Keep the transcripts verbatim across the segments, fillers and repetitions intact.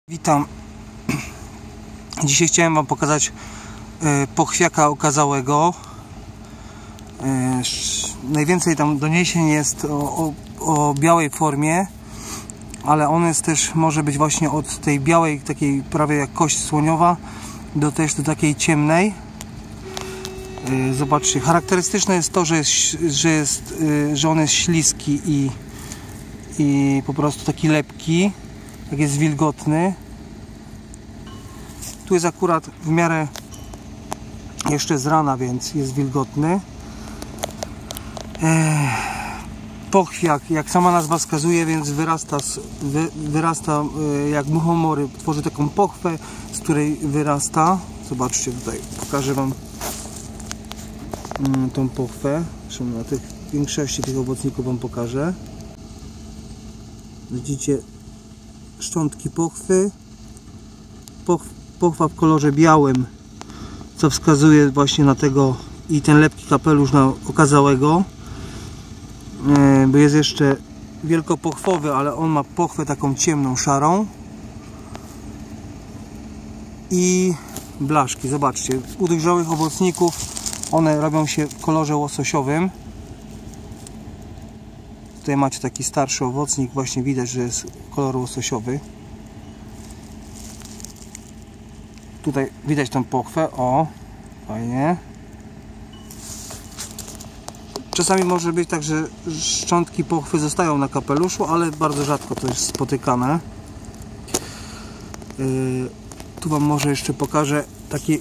Witam. Dzisiaj chciałem Wam pokazać pochwiaka okazałego. Najwięcej tam doniesień jest o, o, o białej formie, ale on jest też, może być właśnie od tej białej, takiej prawie jak kość słoniowa, do też do takiej ciemnej. Zobaczcie, charakterystyczne jest to, że, jest, że, jest, że on jest śliski i, i po prostu taki lepki, jak jest wilgotny. Tu jest akurat w miarę jeszcze z rana, więc jest wilgotny. Pochwiak, jak sama nazwa wskazuje, więc wyrasta, wy, wyrasta jak muchomory, tworzy taką pochwę, z której wyrasta. Zobaczcie, tutaj pokażę Wam tą pochwę. Zresztą na tych większości tych owocników Wam pokażę. Widzicie szczątki pochwy, Poch, pochwa w kolorze białym, co wskazuje właśnie na tego, i ten lepki kapelusz na okazałego, e, bo jest jeszcze wielkopochwowy, ale on ma pochwę taką ciemną, szarą, i blaszki. Zobaczcie, u dojrzałych owocników one robią się w kolorze łososiowym. Tutaj macie taki starszy owocnik, właśnie widać, że jest kolor łososiowy. Tutaj widać tą pochwę, o, fajnie. Czasami może być tak, że szczątki pochwy zostają na kapeluszu, ale bardzo rzadko to jest spotykane. Yy, tu Wam może jeszcze pokażę takie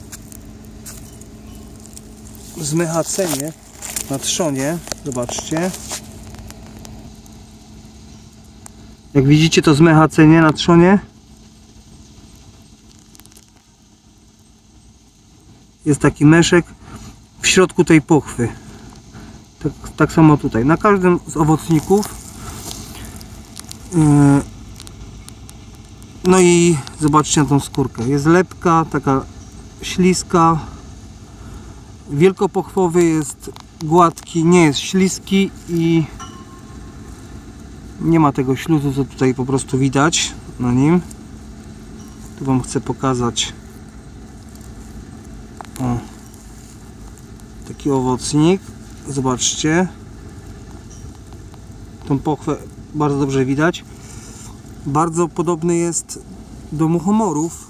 zmechacenie na trzonie. Zobaczcie. Jak widzicie, to zmechacenie na trzonie. Jest taki meszek w środku tej pochwy. Tak, tak samo tutaj. Na każdym z owocników. Yy. No i zobaczcie na tą skórkę. Jest lepka, taka śliska. Wielkopochwowy jest gładki, nie jest śliski i nie ma tego śluzu, co tutaj po prostu widać na nim. Tu Wam chcę pokazać. O, taki owocnik. Zobaczcie. Tą pochwę bardzo dobrze widać. Bardzo podobny jest do muchomorów.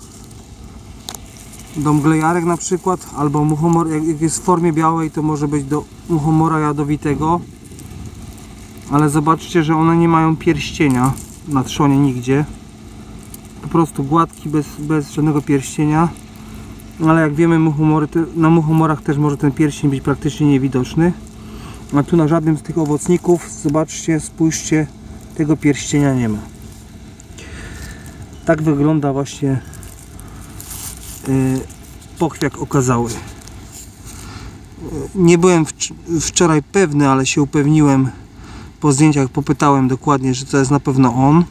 Do mglejarek na przykład. Albo muchomor, jak jest w formie białej, to może być do muchomora jadowitego. Ale zobaczcie, że one nie mają pierścienia na trzonie nigdzie. Po prostu gładki, bez, bez żadnego pierścienia. Ale jak wiemy, muchomory, na muchomorach też może ten pierścień być praktycznie niewidoczny. A tu na żadnym z tych owocników, zobaczcie, spójrzcie, tego pierścienia nie ma. Tak wygląda właśnie yy, pochwiak okazały. Yy, nie byłem wcz wczoraj pewny, ale się upewniłem po zdjęciach, popytałem dokładnie, że to jest na pewno on.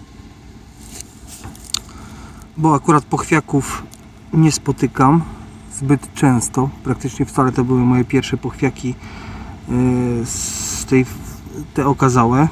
Bo akurat pochwiaków nie spotykam zbyt często, praktycznie wcale. To były moje pierwsze pochwiaki yy, z tej, te okazałe.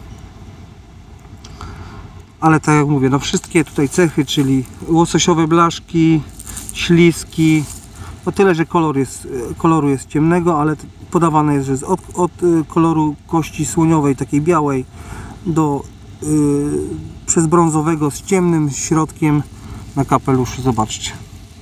Ale tak jak mówię, no wszystkie tutaj cechy, czyli łososiowe blaszki, śliski, o tyle, że kolor jest, koloru jest ciemnego, ale podawane jest, że jest od, od koloru kości słoniowej, takiej białej, do yy, przez brązowego z ciemnym środkiem na kapeluszu. Zobaczcie.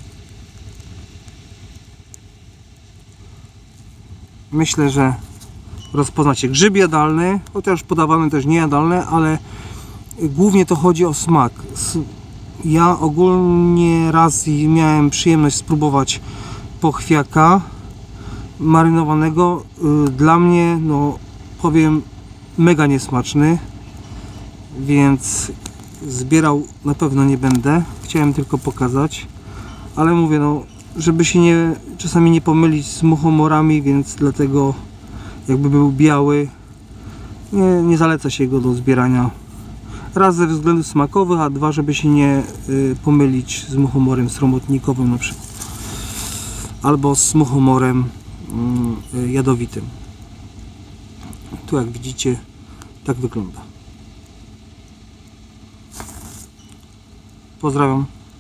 Myślę, że rozpoznacie. Grzyb jadalny, chociaż podawany też niejadalne, ale głównie to chodzi o smak. Ja ogólnie raz miałem przyjemność spróbować pochwiaka marynowanego. Dla mnie, no powiem, mega niesmaczny, więc zbierał na pewno nie będę. Chciałem tylko pokazać, ale mówię, no żeby się nie, czasami nie pomylić z muchomorami, więc dlatego jakby był biały, nie, nie zaleca się go do zbierania. Raz ze względów smakowych, a dwa, żeby się nie y, pomylić z muchomorem sromotnikowym na przykład, albo z muchomorem y, jadowitym. Tu jak widzicie, tak wygląda. Pozdrawiam.